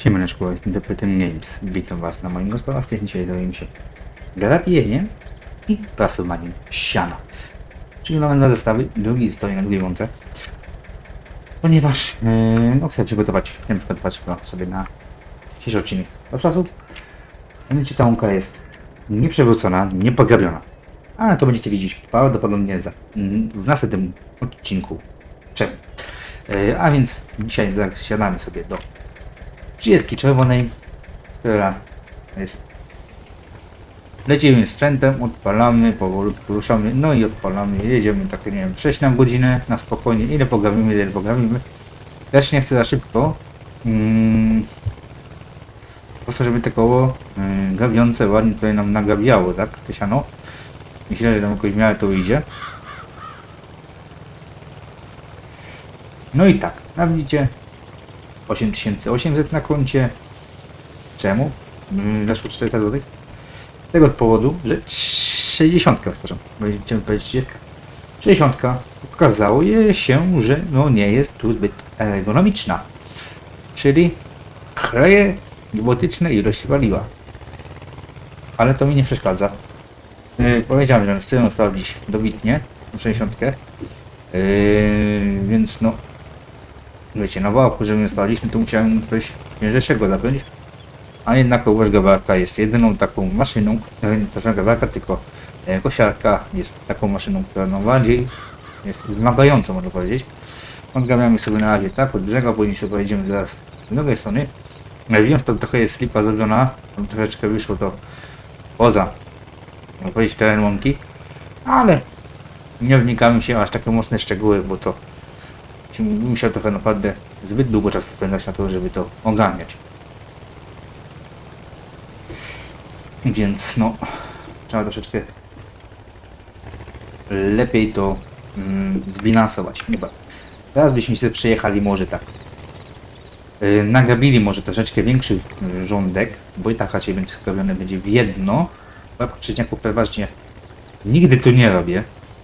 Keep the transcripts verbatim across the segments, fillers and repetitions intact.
Siemaneczku, jestem Depletem Games. Witam was na moim gospodarstwie. Dzisiaj zajmiemy się grabieniem i prasowaniem siana. Czyli mamy dwa zestawy, drugi stoi na drugiej łące. Ponieważ yy, no, chcę przygotować, chcę przygotować go sobie na dzisiejszy odcinek do czasu. Mianowicie ta łąka jest nieprzewrócona, niepograbiona. Ale to będziecie widzieć prawdopodobnie za, w następnym odcinku. Czemu? Yy, a więc dzisiaj zasiadamy sobie do trzydziestki czerwonej, która jest. Lecimy sprzętem, odpalamy, powolutku ruszamy, no i odpalamy, jedziemy tak, nie wiem, sześć na godzinę, na spokojnie, ile pogawimy, ile pogawimy. Też nie chcę za szybko, hmm, po prostu żeby te koło hmm, gabiące ładnie tutaj nam nagabiało, tak, te siano. Myślę, że tam jakoś w miarę to wyjdzie. No i tak, a widzicie, osiem tysięcy osiemset na koncie. Czemu? Weszło czterysta złotych. Z tego powodu, że sześćdziesiąt, przepraszam, chciałem powiedzieć trzydzieści. sześćdziesiąt okazało się, że no nie jest tu zbyt ergonomiczna. Czyli chleje robotyczne ilość waliła. Ale to mi nie przeszkadza. Yy, powiedziałem, że chcę ją sprawdzić dobitnie, sześćdziesiąt. Yy, więc no wiecie, na wałku, żeby ją sprawdzić, no to musiałem coś cięższego zapiąć. A jednak grabarka jest jedyną taką maszyną, nie grabarka, tylko e, kosiarka jest taką maszyną, która no bardziej jest wymagającą, można powiedzieć. Odgabiamy sobie na razie tak od brzega, później sobie pojedziemy zaraz z drugiej strony. Wiem, że to trochę jest slipa zrobiona, tam troszeczkę wyszło to poza, można powiedzieć, teren łąki, ale nie wnikamy się aż takie mocne szczegóły, bo to musiał trochę naprawdę zbyt długo czasu spędzać na to, żeby to ogarniać. Więc no, trzeba troszeczkę lepiej to mm, zbilansować. Chyba. Teraz byśmy sobie przejechali może tak. Yy, nagrabili może troszeczkę większy rządek, bo i tak raczej będzie skrobione będzie w jedno. Bo przeciętnie przeważnie nigdy to nie robię.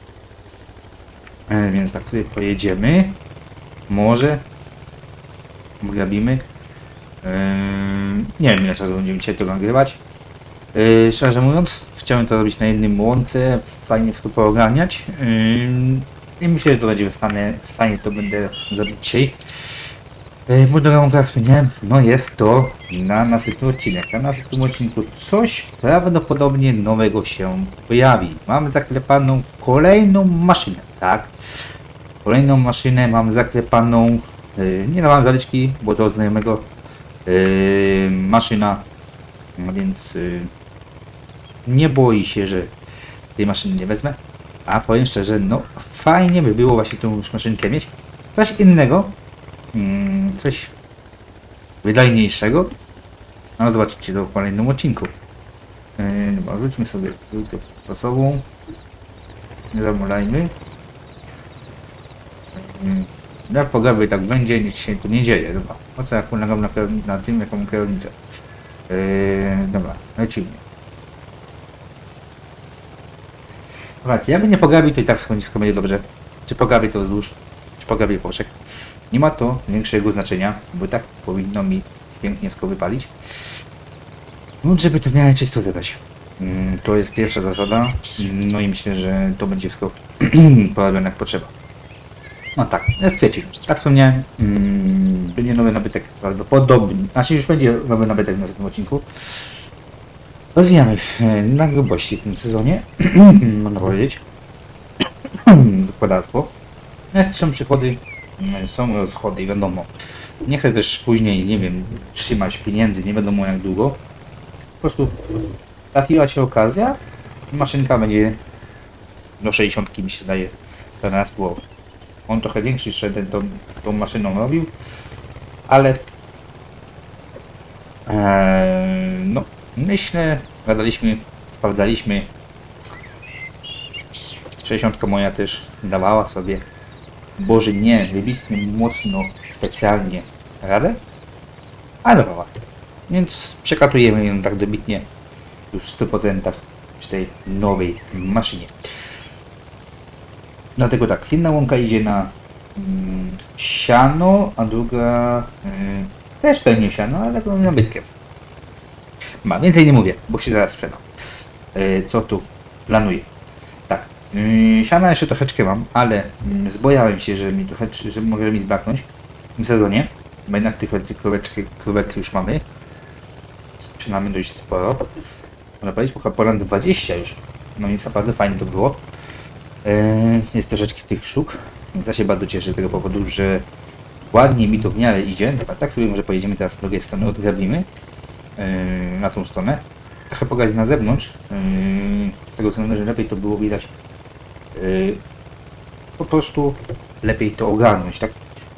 Yy, więc tak sobie pojedziemy. Może grabimy. Yy, nie wiem, ile czasu będziemy dzisiaj to nagrywać. Yy, szczerze mówiąc, chciałem to robić na jednym łące, fajnie wszystko poogarniać. Yy, I myślę, że to będzie w stanie, w stanie to będę zrobić dzisiaj. Yy, Mój drogą, jak wspomniałem, no jest to na następny odcinek. Na następnym odcinku coś prawdopodobnie nowego się pojawi. Mamy zaklepaną kolejną maszynę, tak? Kolejną maszynę mam zaklepaną, yy, nie dawałem zaliczki, bo to od znajomego yy, maszyna, no więc yy, nie boi się, że tej maszyny nie wezmę. A powiem szczerze, no fajnie by było właśnie tą maszynkę mieć. Coś innego, yy, coś wydajniejszego. No zobaczycie to w kolejnym odcinku. Yy, dobra, wróćmy sobie do sobą. Nie zamulajmy. Jak pogawy tak będzie, nic się tu nie dzieje. Dobra, po co jak nagam na, na tym, jaką kierownicę. Yy, dobra, lecimy. Dobra, jakby nie pogabi, to i tak wszystko będzie dobrze. Czy pogabi to wzdłuż, czy pogabi poszek. Nie ma to większego znaczenia, bo tak powinno mi pięknie wszystko wypalić. No, żeby to miało czysto zebrać. Yy, to jest pierwsza zasada. No i myślę, że to będzie wszystko porobione jak potrzeba. No tak, jest kwiecień. Tak wspomniałem, hmm, będzie nowy nabytek prawdopodobnie. Znaczy już będzie nowy nabytek na tym odcinku. Rozwijamy na grubości w tym sezonie, można powiedzieć. Gospodarstwo. Są przychody, są rozchody, wiadomo. Nie chcę też później, nie wiem, trzymać pieniędzy, nie wiadomo jak długo. Po prostu trafiła się okazja, maszynka będzie do sześćdziesiątki, mi się zdaje, teraz było. On trochę większy szedł, tą, tą maszyną robił, ale ee, no myślę, gadaliśmy, sprawdzaliśmy. sześćdziesiątka moja też dawała sobie, boże nie, wybitnie mocno, specjalnie radę, ale dawała. Więc przekatujemy ją tak dobitnie już w stu procentach przy tej nowej maszynie. Dlatego tak, jedna łąka idzie na mm, siano, a druga y, Też pełnię siano, ale go nabytkiem. Ma, więcej nie mówię, bo się zaraz sprzedam. Yy, co tu planuję? Tak, yy, siana jeszcze troszeczkę mam, ale yy, zbojałem się, że mi trochę, że może mi zbraknąć w tym sezonie, bo jednak tych krówek już mamy. Przynajmniej dość sporo. Można powiedzieć, bo ponad dwadzieścia już. No więc naprawdę fajnie to było. Yy, jest troszeczkę tych sztuk, więc ja się bardzo cieszę z tego powodu, że ładnie mi to w miarę idzie. Dobra, tak sobie może pojedziemy teraz z drugiej strony, odgrabimy yy, na tą stronę. Trochę pokazać na zewnątrz, yy, z tego względu, że lepiej to było widać. Yy, po prostu lepiej to ogarnąć, tak?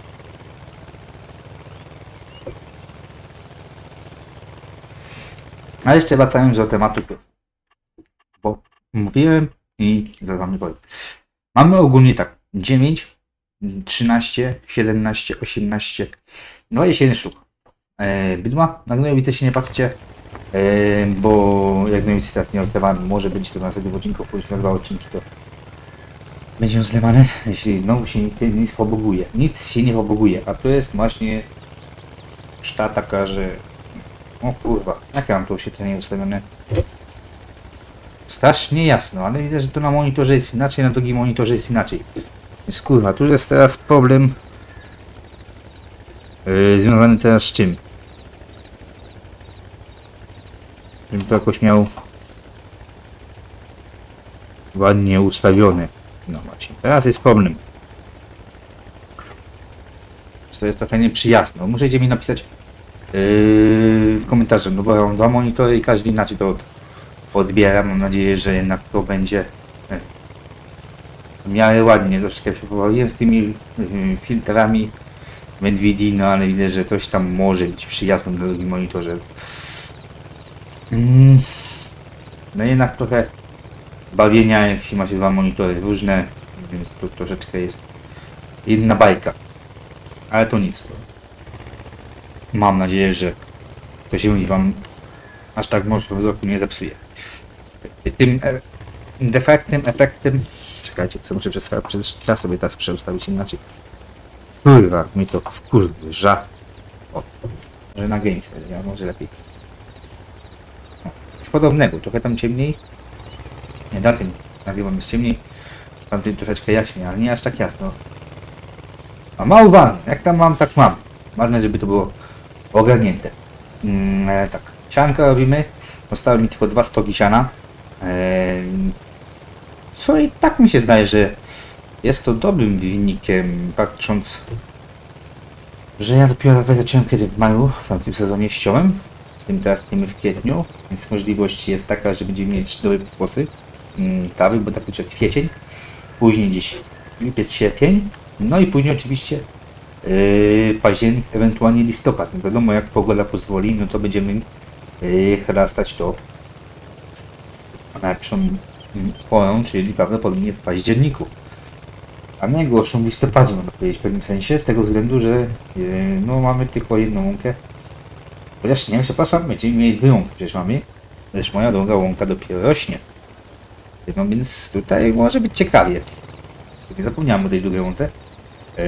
A jeszcze wracając do tematu, bo mówiłem i za wami powiem. Mamy ogólnie tak dziewięć, trzynaście, siedemnaście, osiemnaście, dwadzieścia jeden sztuk e, bydła. Na gnojowice się nie patrzcie, e, bo jak gnojowice teraz nie rozlewamy, może być to na następnym odcinku, później na dwa odcinki to będzie rozlewane, jeśli znowu się nic, nic poboguje. Nic się nie poboguje, a to jest właśnie szta taka, że o kurwa, jak ja mam to oświetlenie ustawione? Strasznie jasno, ale widać, że to na monitorze jest inaczej, na drugim monitorze jest inaczej. Więc kurwa, tu jest teraz problem yy, związany teraz z czym? Żebym to jakoś miał ładnie ustawione. No właśnie, teraz jest problem. To jest trochę nieprzyjazne. Musicie mi napisać yy, w komentarzu, no bo ja mam dwa monitory i każdy inaczej to od, odbiera. Mam nadzieję, że jednak to będzie yy, w miarę ładnie. Troszeczkę się pobawiłem z tymi yy, filtrami w Nvidii, no ale widzę, że coś tam może być przyjazne na drugim monitorze. Yy, no jednak trochę bawienia, jak się ma się dwa monitory różne, więc to troszeczkę jest inna bajka. Ale to nic. Mam nadzieję, że to się wam aż tak mocno wzroku nie zepsuje. Tym e defektem, efektem... Czekajcie, co muszę przez teraz sobie teraz przeustawić inaczej. Kurwa, mi to wkurza. O, że na Games, ja może lepiej. O, coś podobnego, trochę tam ciemniej. Nie, na tym nagrywam jest ciemniej. Tamtym troszeczkę jaśniej, ale nie aż tak jasno. A mało ważne, jak tam mam, tak mam. Ważne, żeby to było ogarnięte. Mm, e, tak, sianka robimy. Zostały mi tylko dwa stogi siana. E, co i tak mi się zdaje, że jest to dobrym wynikiem, patrząc, że ja dopiero zacząłem kiedy w maju, w tamtym sezonie ściąłem. Tym teraz nie w kwietniu, więc możliwość jest taka, że będziemy mieć dobre pokosy mm, kawy, bo tak liczę kwiecień. Później gdzieś lipiec, sierpień. No i później oczywiście yy, październik, ewentualnie listopad. No wiadomo, jak pogoda pozwoli, no to będziemy yy, chrastać to najlepszą porą, czyli prawdopodobnie w październiku. A nie gorszą w listopadzie, można powiedzieć w pewnym sensie, z tego względu, że yy, no mamy tylko jedną łąkę. Chociaż nie wiem, przepraszam, będziemy mieli dwie łąki, przecież mamy, lecz moja druga łąka dopiero rośnie. No więc tutaj może być ciekawie. Nie zapomniałem o tej drugiej łące. Yy,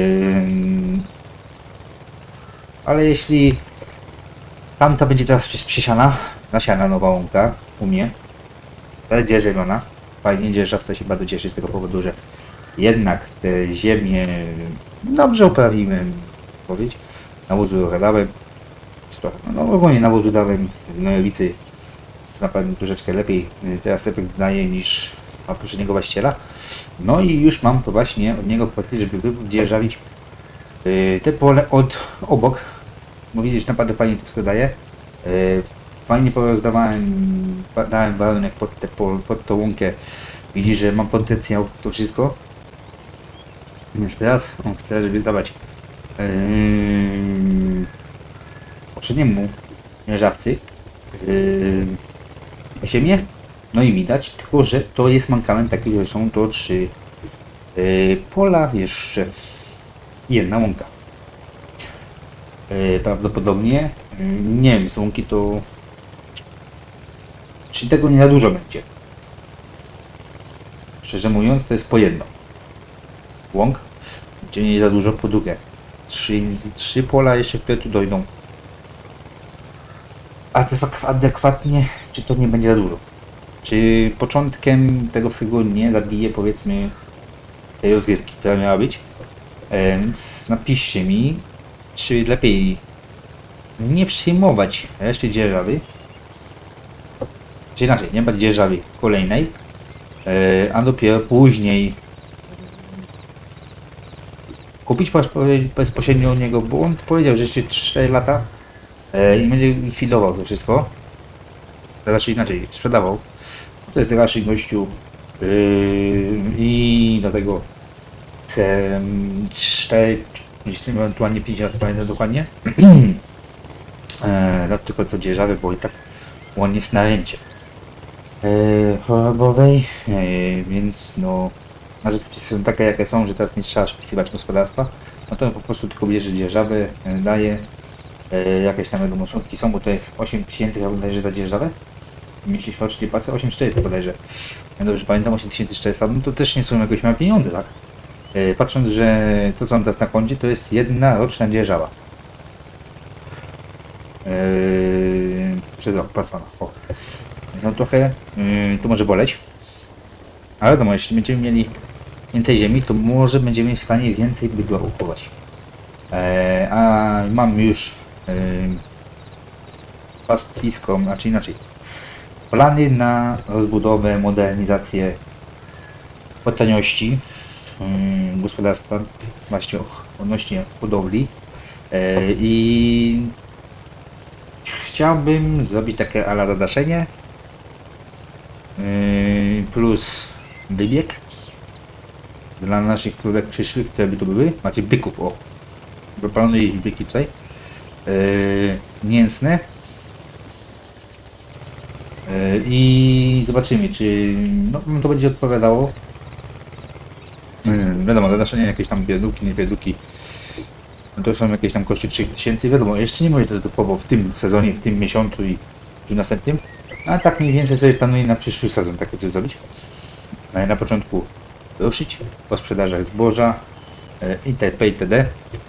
ale jeśli tamta będzie teraz przysiana, nasiana nowa łąka u mnie, będzie zielona, fajnie, dzierżawca się bardzo cieszy z tego powodu, że jednak te ziemię dobrze uprawimy, powiedzieć. Nawozu trochę dałem, no ogólnie nawozu dałem w gnojowicy, na pewno troszeczkę lepiej teraz efekt daje niż od poprzedniego właściciela. No i już mam to właśnie od niego propozycję, żeby wydzierżawić yy, te pole od obok. Bo widzisz, naprawdę fajnie to wszystko daje. Yy, fajnie porozdawałem, dałem warunek pod, te, pod tą łąkę. Widzisz, że mam potencjał to wszystko. Więc teraz on chce, żeby zabrać yy, poprzedniemu dzierżawcy yy, ziemię. No i widać, tylko że to jest mankament taki, że są to trzy yy, pola, jeszcze jedna łąka. Yy, prawdopodobnie, yy, nie wiem, z łąki to... Czy tego nie za dużo będzie? Szczerze mówiąc, to jest po jedno. Łąk, gdzie nie za dużo, po drugie. trzy, trzy pola jeszcze, które tu dojdą. Adekwatnie, czy to nie będzie za dużo? Czy początkiem tego wszystkiego nie zabije, powiedzmy, tej rozgrywki, która miała być? E, więc napiszcie mi, czy lepiej nie przyjmować reszty dzierżawy, czy inaczej, nie brać dzierżawy kolejnej, e, a dopiero później kupić bezpośrednio od niego, bo on powiedział, że jeszcze cztery lata e, i będzie likwidował to wszystko. Znaczy inaczej, sprzedawał. To jest raczej gościu yy, i do tego C cztery, ewentualnie pięć lat, pamiętam dokładnie. e, no tylko to dzierżawy, bo i tak on jest na rencie e, chorobowej, e, więc no narzędzia są takie jakie są, że teraz nie trzeba wpisywać gospodarstwa, no to po prostu tylko bierze dzierżawę, e, daje e, jakieś tam wiadomo środki są, bo to jest osiem tysięcy chyba bodajże za dzierżawę. Jeśli faktycznie patrzę, osiem tysięcy czterysta bodajże. Ja dobrze pamiętam, osiem tysięcy czterysta, no to też nie są jakieś małe pieniądze, tak? E, patrząc, że to co on teraz na koncie, to jest jedna roczna dzierżawa. E, przez rok płacona. O. Więc no trochę yy, to może boleć. Ale wiadomo, jeśli będziemy mieli więcej ziemi, to może będziemy w stanie więcej bydła kupować. E, a mam już yy, pastwisko, znaczy inaczej. Plany na rozbudowę, modernizację po taniości yy, gospodarstwa, właśnie odnośnie hodowli. Yy, I chciałbym zrobić takie ala zadaszenie yy, plus wybieg dla naszych królek przyszłych, które by to były, macie byków, o, planuję ich byki tutaj, yy, mięsne. I zobaczymy, czy no, to będzie odpowiadało. Yy, wiadomo, zadaszenie jakieś tam wiaduki, nie wiaduki. No to są jakieś tam koszty trzy tysiące. Wiadomo, jeszcze nie mówię to typowo w tym sezonie, w tym miesiącu i w następnym. A tak mniej więcej sobie planuję na przyszły sezon takie coś zrobić. Na początku ruszyć po sprzedażach zboża yy, itp. itd.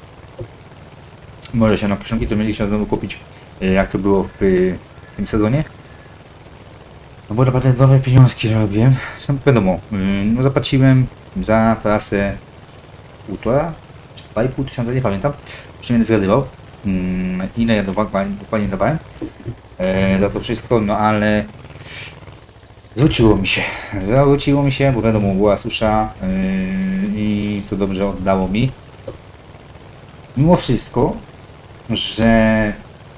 Może się na kieszonki to mieliśmy znowu kupić, yy, jak to było w yy, tym sezonie. No bo naprawdę dobre pieniążki robię. Zresztą wiadomo, yy, no zapłaciłem za prasę półtora, czy dwa i pół tysiąca, nie pamiętam. Już nie będę zgadywał, yy, ile ja dokładnie dawałem yy, za to wszystko, no ale zwróciło mi się. Zwróciło mi się, bo wiadomo, była susza yy, i to dobrze oddało mi. Mimo wszystko, że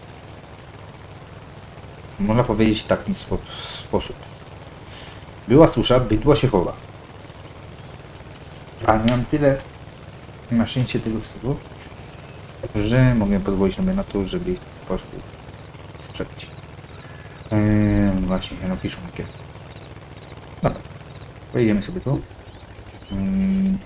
można powiedzieć w taki spo sposób. Była susza, bydło się chowa. A miałem tyle na szczęście tego wszystkiego, że mogę pozwolić sobie na to, żeby ich po prostu sprzedać. Eee, właśnie, no piszą jakie. Dobra, pojedziemy sobie tu. Eee,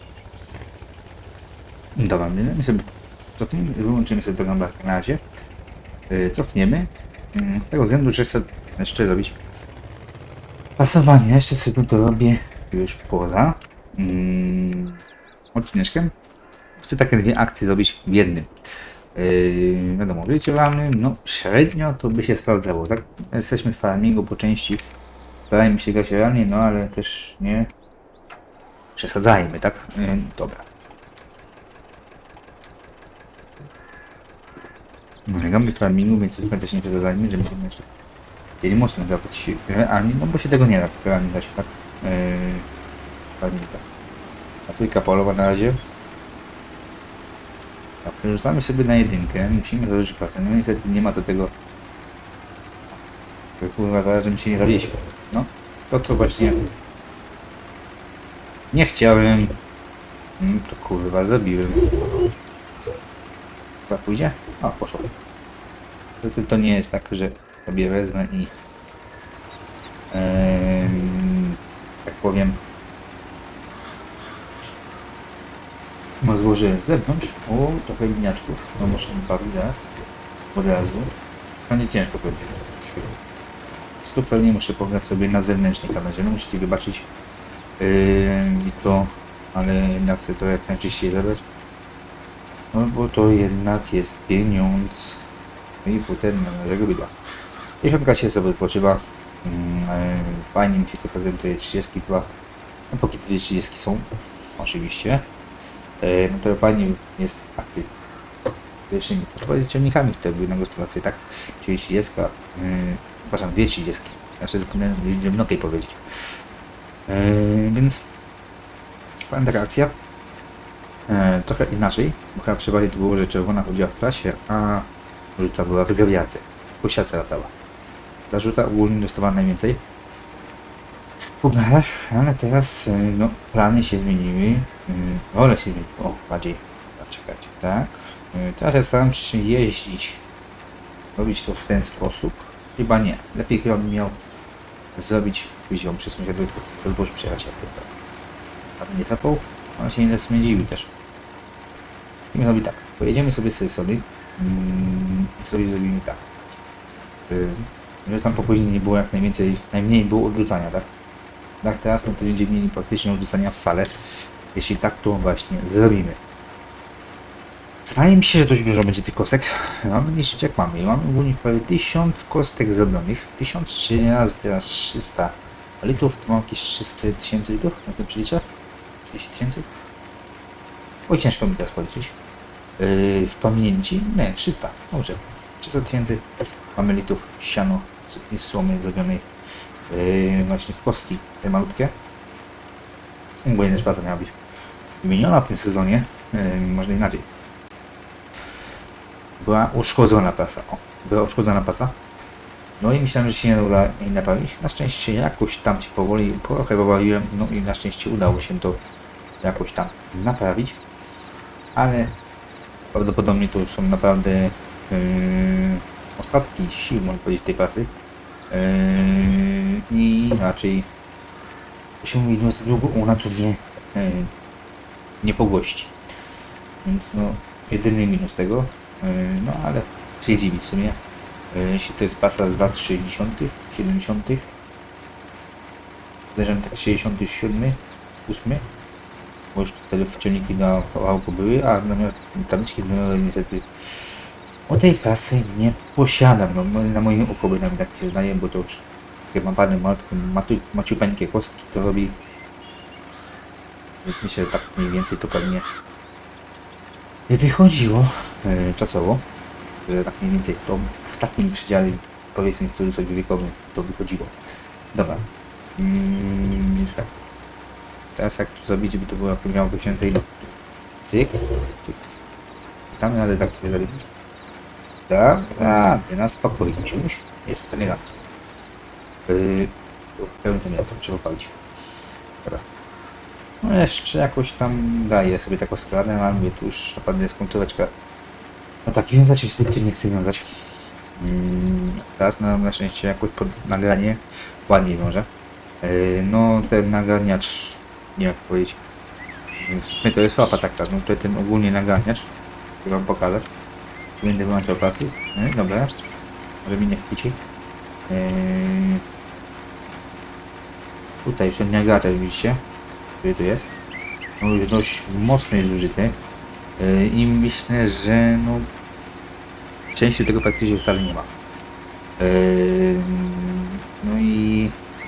dobra, my sobie cofniemy, wyłączymy sobie to na razie. Eee, cofniemy. Z tego względu, że chcę jeszcze zrobić pasowanie. Jeszcze sobie to robię już poza mm, odcineczkiem. Chcę takie dwie akcje zrobić w jednym. Yy, wiadomo, wirtualnym, no średnio to by się sprawdzało, tak? Jesteśmy w farmingu po części, starajmy się grać realnie, no ale też nie przesadzajmy, tak? Yy, dobra. No, gramy w farmingu, więc już też nie przesadzajmy, że będziemy jeszcze chcieli mocno grać realnie, no bo się tego nie da realnie dać, tak? Yy, farminga. A trójka polowa na razie. Tak, rzucamy sobie na jedynkę, musimy założyć pracę, no niestety nie ma do tego, kurwa, zaraz, żebym się nie zawiesił. No, to co właśnie nie chciałem, to kurwa zabiłem. Chyba pójdzie? A, poszło. To, to nie jest tak, że sobie wezmę i yy, tak powiem, no złożę z zewnątrz. O, trochę liniaczków. No muszę mi bawić teraz. Od razu. Będzie ciężko powiedzieć. Tu pewnie muszę pograć sobie na zewnętrznej kamerze. No musicie wybaczyć. Yy, I to, ale jednak chcę to jak najczyściej zabrać. No bo to jednak jest pieniądz. No i potem należy bydła. Dziesiątka się sobie odpoczywa. Fajnie mi się to prezentuje. trzydzieści dwa. No póki dwie trzydzieści są. Oczywiście. No to fajnie jest aktyw. Pierwszymi ciągnikami, które były na gospodarce, tak? Czyli trzydzieści. Przepraszam, dwie trzydzieści. Znaczy zapomniałem mnogiej powiedzieć. Więc fajna taka akcja. E, trochę inaczej, bo chyba przeważnie to było, że czerwona chodziła w klasie, a żółta była w grawiacy. Po siatce latała. Ta żółta ogólnie dostawała najwięcej w pucharach, ale teraz no, plany się zmieniły. Role się zmieniły. O, bardziej. Czekać, tak. E, teraz staram się jeździć. Robić to w ten sposób. Chyba nie. Lepiej chyba bym miał zrobić, pójść ją przesunąć, albo już przejechać jak to. A nie zapał. Ona się nie zmędziły też. I my zrobimy tak. Pojedziemy sobie z tej strony. Mm, sobie zrobimy tak. Yy, żeby tam po później nie było jak najwięcej, najmniej było odrzucania, tak? Tak teraz no to będziemy mieli praktycznie odrzucania wcale. Jeśli tak to właśnie zrobimy. Wydaje mi się, że dość dużo będzie tych kostek. Mamy niszczyć jak mamy. Mamy ogólnie prawie tysiąc kostek zrobionych. tysiąc trzy razy teraz trzysta litrów. To mam jakieś trzysta tysięcy litrów na tym przeliczę. trzydzieści tysięcy? Oj, ciężko mi teraz policzyć. Yy, w pamięci? Nie, trzysta. Dobrze. trzysta tysięcy mamy litrów siano z słomy zrobionej yy, właśnie w kostki te malutkie. Bo jedna praca miała być wymieniona w tym sezonie. Yy, można inaczej. Była uszkodzona prasa. O, była uszkodzona prasa. No i myślałem, że się nie uda jej naprawić. Na szczęście jakoś tam się powoli trochę pobawiłem. No i na szczęście udało się to jakoś tam naprawić. Ale prawdopodobnie to już są naprawdę yy, ostatki sił, można powiedzieć, tej prasy. Yy, I raczej to się mówi, no za długo ona tu nie, yy, nie pogłości. Więc no, jedyny minus tego. No ale co jest dziwić w sumie, jeśli to jest pasa z lat sześćdziesiątych, siedemdziesiątych, zdarzam tak sześćdziesiąty siódmy, ósmy, bo już wtedy wciągniki na kawałku były, a tabliczki numerowe niestety o tej pasy nie posiadam, no na moim oko bynajmniej tak się zdaje, bo to już jak mam parę maciupeńkie kostki to robi, więc myślę, że tak mniej więcej to pewnie wychodziło e, czasowo, że tak mniej więcej to w takim przedziale, powiedzmy w cudzysłowie wiekowym, to wychodziło. Dobra, mm, więc tak. Teraz jak tu zrobić, żeby to było miało więcej, cyk, cyk. Tam na redakcję zrobić. Dobra, ty na spokojnie już jest elegancko. Yy, pełny ten jak trzeba palić. Dobra. No jeszcze jakoś tam daję sobie taką składę, ale mówię, tu już naprawdę jest końcóweczka. No tak, wiązać już zbyt nie chcę wiązać. Hmm, teraz na, na szczęście jakoś pod nagranie ładniej wiąże. Yy, no ten nagarniacz, nie jak to powiedzieć. W sumie to jest łapa taka, no to ten ogólnie nagarniacz. Chcę wam pokazać. Będę wyłączał pasy. Yy, dobra. Może mi nie chwyci. Yy, tutaj już ten nagarniacz, widzicie? Który tu jest? No już dość mocno jest użyty yy, i myślę, że no części tego praktycznie wcale nie ma. Yy, no i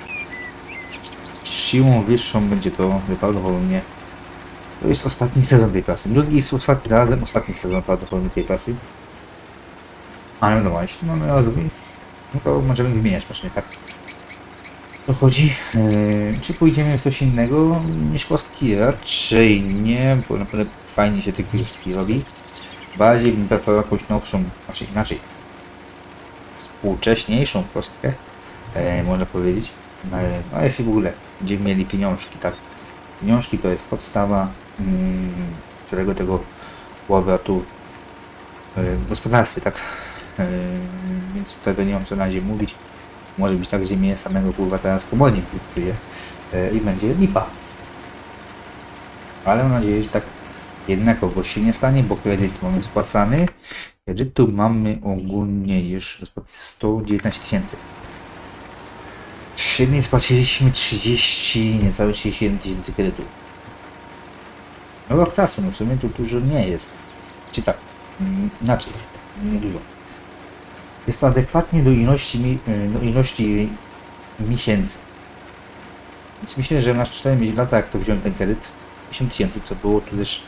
siłą wyższą będzie to prawdopodobnie. To jest ostatni sezon tej prasy. Drugi jest ostatni, zarazem ostatni sezon prawdopodobnie tej prasy. Ale no jeśli mamy rozwój, no to możemy wymieniać maszyny, tak? To chodzi. Yy, czy pójdziemy w coś innego niż kostki? Raczej nie, bo naprawdę fajnie się te kostki robi. Bardziej bym preferował jakąś nowszą, znaczy inaczej, współcześniejszą kostkę, yy, można powiedzieć. No, no jeśli w ogóle będziemy mieli pieniążki, tak? Pieniążki to jest podstawa yy, całego tego łowiatu yy, w gospodarstwie, tak? Yy, więc tutaj nie mam co na razie mówić. Może być tak, że mnie samego kurwa teraz komornik zdecyduje yy, i będzie lipa. Ale mam nadzieję, że tak jednakowo się nie stanie, bo kredyt mamy spłacany. Kredytu mamy ogólnie już sto dziewiętnaście tysięcy. Średnio spłaciliśmy trzydzieści, niecałe trzydzieści jeden tysięcy kredytu. No rok czasu, no w sumie to dużo nie jest. Czy tak, mm, inaczej, niedużo. Jest to adekwatnie do ilości, mi- y, do ilości miesięcy. Więc myślę, że na cztery lata, jak to wziąłem ten kredyt, pięćdziesiąt tysięcy, co było tu też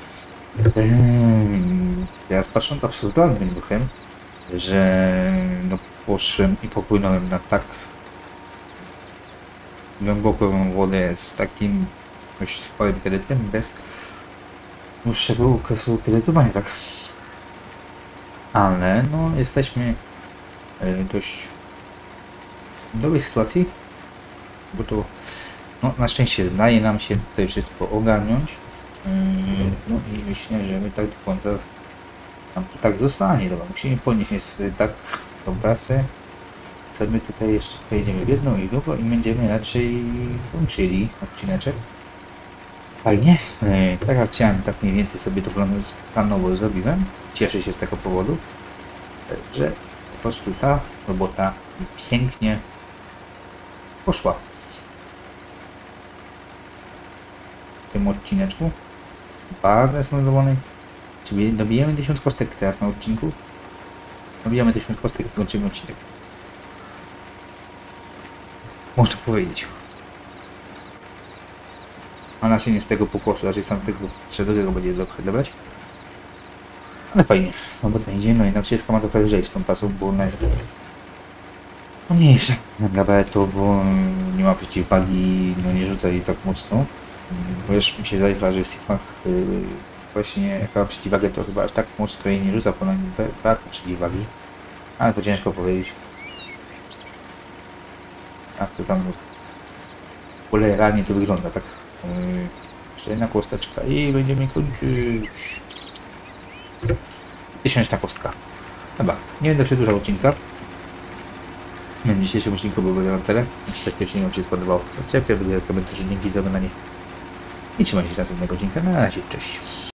em, teraz patrząc absurdalnym duchem, że no, poszłem i popłynąłem na tak głęboką wodę z takim dość sporym kredytem bez dłuższego okresu kredytowania, tak? Ale no jesteśmy e, dość w dobrej sytuacji, bo to no, na szczęście zdaje nam się tutaj wszystko ogarnąć. Mm, No i myślę, że my tak do końca nam to tak zostanie. Dobra, musimy podnieść niestety tak tą prasę. Co my tutaj jeszcze pojedziemy w jedną i w drugą i będziemy raczej kończyli odcineczek. Fajnie. E, tak jak chciałem, tak mniej więcej sobie to planu- planowo zrobiłem. Cieszę się z tego powodu, e, że po prostu ta robota pięknie poszła w tym odcineczku. Bardzo jestem zadowolony. Czyli dobijemy tysiąc kostek teraz na odcinku. Dobijamy tysiąc kostek i kończymy odcinek. Można powiedzieć. Ona się nie z tego pokłosu, raczej sam tego przedługiego będzie trochę dobrać. Ale fajnie. No bo to idzie, no jednak wszystko ma trochę lżej z tą pasą, bo ona jest mniejsza na gabaretu, bo nie ma przeciwwagi, no nie rzuca jej tak mocno. Bo już mi się zdaje, że w Sigmach yy, właśnie jaka przeciwwagę to chyba aż tak mocno jej nie rzuca, bo ona nie brak przeciwwagi. Ale to ciężko powiedzieć. Jak to tam w ogóle realnie to wygląda, tak? Yy, jeszcze jedna kosteczka i będziemy kończyć. Tysięczna kostka. Chyba. Nie będę przedłużał odcinka. W dzisiejszym odcinku byłby na tyle. Jeśli tak pierwszy nie Wam się spodobało, to cierpię, wygląda komentarze, dzięki za oglądanie. I trzymajcie się następnego odcinka. Na razie, cześć.